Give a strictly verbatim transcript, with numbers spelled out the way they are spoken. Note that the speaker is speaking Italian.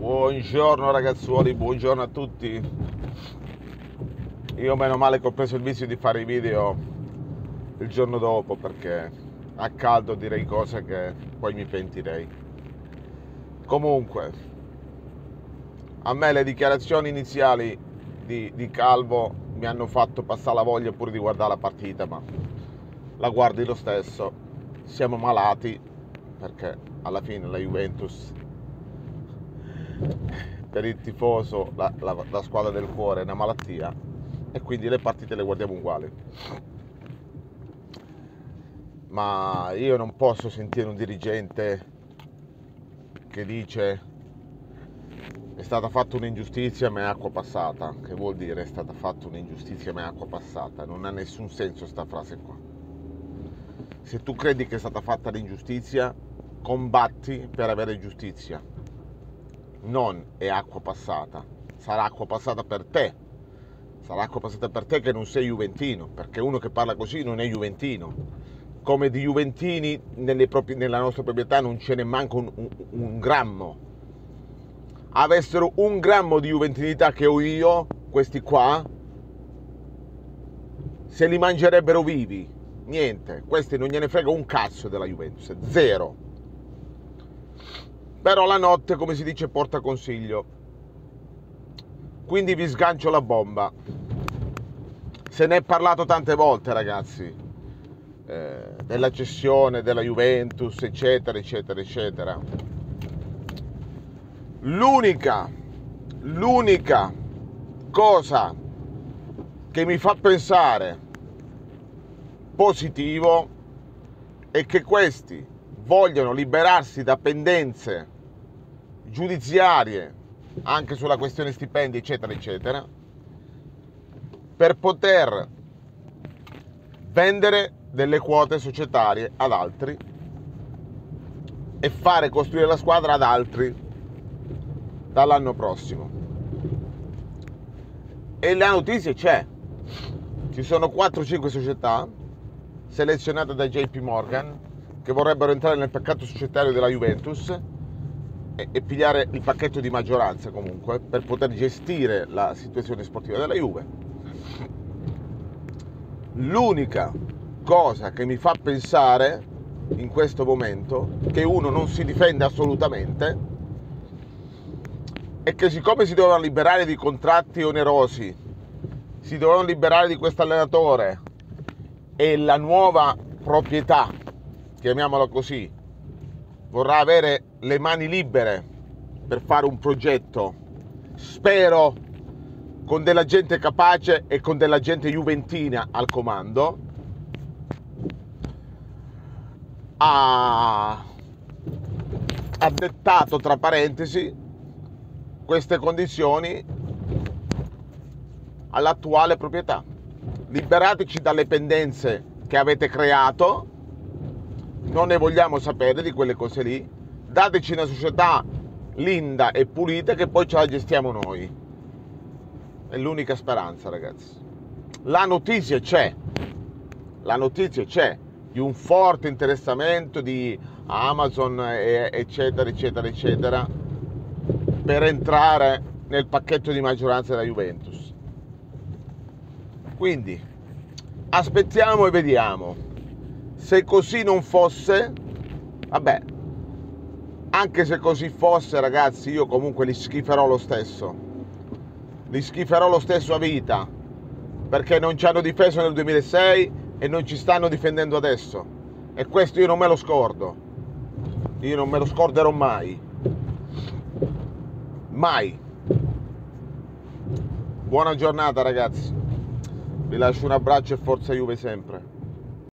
Buongiorno ragazzuoli, buongiorno a tutti. Io meno male che ho preso il vizio di fare i video il giorno dopo, perché a caldo direi cose che poi mi pentirei. Comunque, a me le dichiarazioni iniziali di, di Calvo mi hanno fatto passare la voglia pure di guardare la partita, ma la guardi lo stesso. Siamo malati, perché alla fine la Juventus, per il tifoso, la, la, la squadra del cuore è una malattia, e quindi le partite le guardiamo uguali. Ma io non posso sentire un dirigente che dice è stata fatta un'ingiustizia ma è acqua passata. Che vuol dire è stata fatta un'ingiustizia ma è acqua passata? Non ha nessun senso sta frase qua. Se tu credi che è stata fatta l'ingiustizia, combatti per avere giustizia. Non è acqua passata, sarà acqua passata per te, sarà acqua passata per te che non sei juventino, perché uno che parla così non è juventino. Come di juventini nelle proprie, nella nostra proprietà non ce ne manca un, un, un grammo. Avessero un grammo di juventinità che ho io, questi qua, se li mangerebbero vivi. Niente, questi non gliene frega un cazzo della Juventus, zero. Però la notte, come si dice, porta consiglio. Quindi vi sgancio la bomba. Se ne è parlato tante volte, ragazzi, eh, della cessione della Juventus, eccetera, eccetera, eccetera. L'unica, l'unica cosa che mi fa pensare positivo è che questi vogliono liberarsi da pendenze giudiziarie anche sulla questione stipendi, eccetera, eccetera, per poter vendere delle quote societarie ad altri e fare costruire la squadra ad altri dall'anno prossimo. E la notizia c'è, ci sono quattro cinque società selezionate da J P Morgan che vorrebbero entrare nel pacchetto societario della Juventus e, e pigliare il pacchetto di maggioranza comunque per poter gestire la situazione sportiva della Juve. L'unica cosa che mi fa pensare in questo momento che uno non si difende assolutamente è che, siccome si dovevano liberare di contratti onerosi, si dovevano liberare di questo allenatore, e la nuova proprietà, chiamiamola così, vorrà avere le mani libere per fare un progetto, spero con della gente capace e con della gente juventina al comando, ha, ha dettato tra parentesi queste condizioni all'attuale proprietà. Liberateci dalle pendenze che avete creato, non ne vogliamo sapere di quelle cose lì, dateci una società linda e pulita che poi ce la gestiamo noi. È l'unica speranza, ragazzi. La notizia c'è, la notizia c'è di un forte interessamento di Amazon, eccetera, eccetera, eccetera, per entrare nel pacchetto di maggioranza della Juventus. Quindi aspettiamo e vediamo. Se così non fosse, vabbè, anche se così fosse, ragazzi, io comunque li schiferò lo stesso. Li schiferò lo stesso a vita, perché non ci hanno difeso nel duemilasei e non ci stanno difendendo adesso. E questo io non me lo scordo. Io non me lo scorderò mai. Mai. Buona giornata, ragazzi. Vi lascio un abbraccio e forza Juve sempre.